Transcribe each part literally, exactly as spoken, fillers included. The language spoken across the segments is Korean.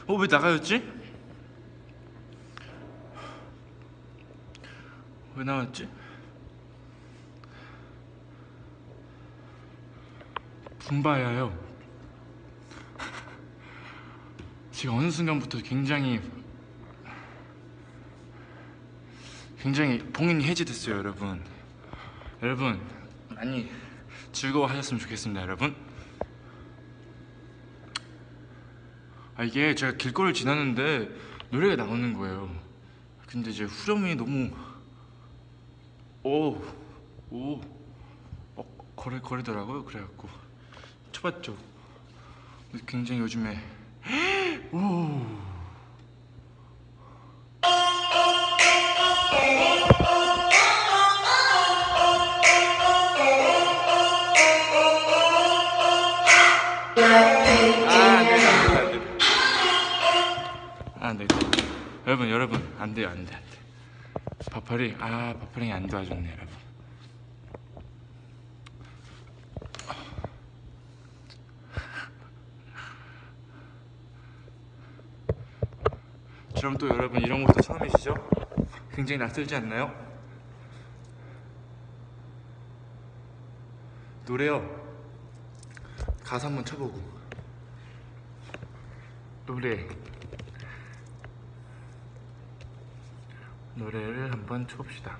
어, 왜 나가였지? 왜 나왔지? 분바야요. 지금 어느 순간부터 굉장히 굉장히 봉인이 해제됐어요, 여러분. 여러분 많이 즐거워하셨으면 좋겠습니다, 여러분. 아, 이게 제가 길거리를 지났는데 노래가 나오는 거예요. 근데 이제 후렴이 너무 오, 오, 어, 거리, 거리더라고요. 그래갖고 쳐봤죠. 굉장히 요즘에 오. 안 돼, 여러분, 여러분, 안 돼요, 안 돼, 안 돼. 바파리, 아, 바파링이 안 도와줬네, 여러분. 그럼 또 여러분, 이런 것도 처음이시죠? 굉장히 낯설지 않나요? 노래요. 가사 한번 쳐보고. 노래. 노래를 한번 쳐봅시다.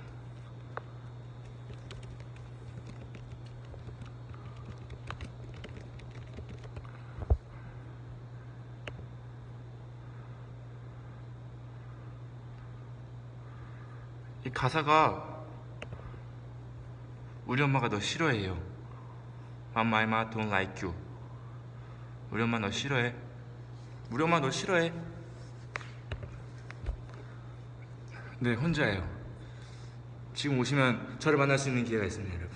이 가사가 우리 엄마가 너 싫어해요. My mama don't like you. 우리 엄마 너 싫어해. 우리 엄마 너 싫어해. 네, 혼자예요. 지금 오시면 저를 만날 수 있는 기회가 있습니다, 여러분.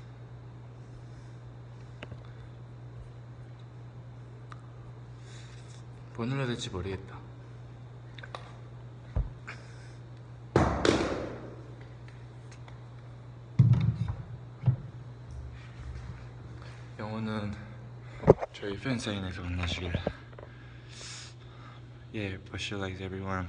뭐 눌러야 될지 모르겠다. 영어는 저희 팬사인회에서 만나시길. Yeah, but she likes everyone.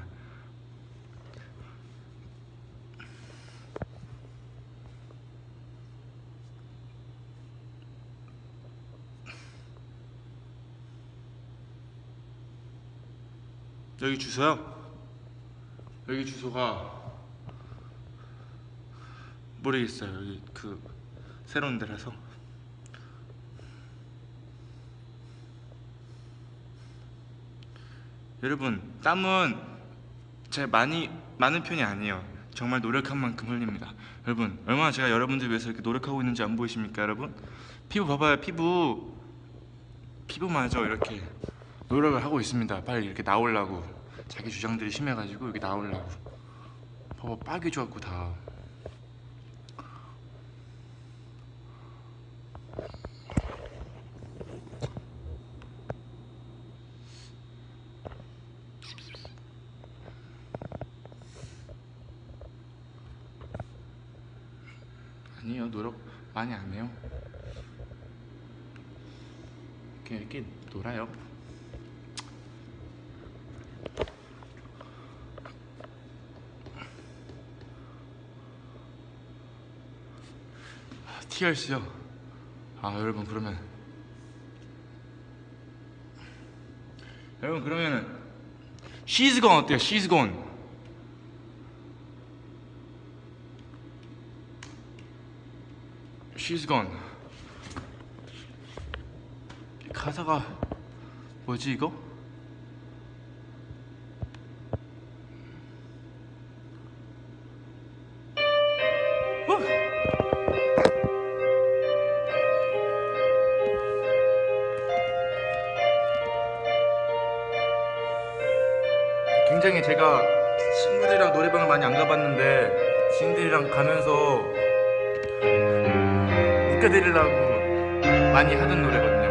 여기 주소요? 여기 주소가 모르겠어요. 여기 그 새로운 데라서. 여러분, 땀은 제가 많이 많은 편이 아니에요. 정말 노력한 만큼 흘립니다. 여러분, 얼마나 제가 여러분들 위해서 이렇게 노력하고 있는지 안 보이십니까, 여러분? 피부 봐봐요. 피부 피부마저 이렇게 노력을 하고 있습니다. 빨리 이렇게 나오려고. 자기 주장들이 심해가지고 이렇게 나오려고. 봐봐, 빨개져갖고 다. 아니에요, 노력 많이 안 해요. 그냥 이렇게 놀아요. 티알씨요? 아, 여러분, 그러면 여러분 그러면은 She's Gone 어때요? She's Gone. She's Gone. 가사가 뭐지 이거? 굉장히 제가 친구들이랑 노래방을 많이 안 가봤는데 지인들이랑 가면서 웃겨드리려고 많이 하는 노래거든요.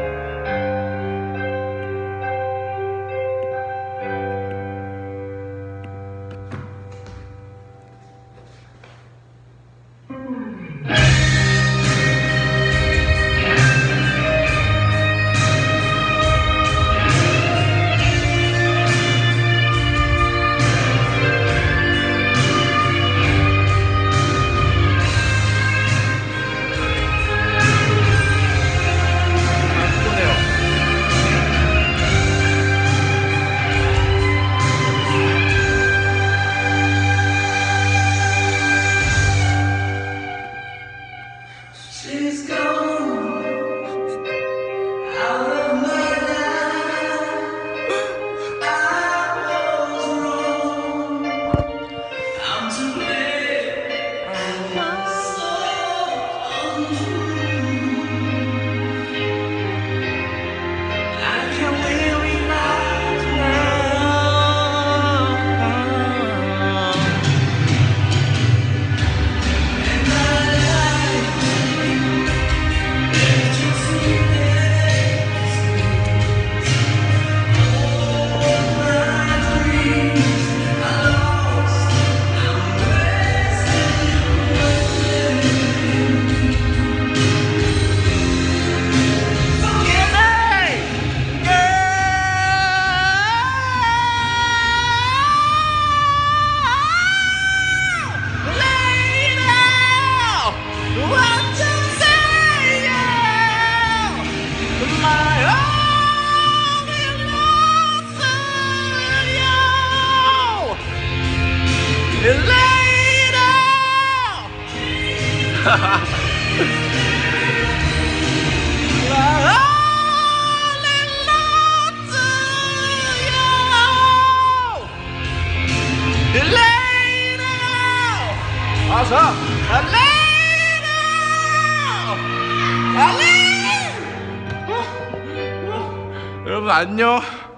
여러분 안녕.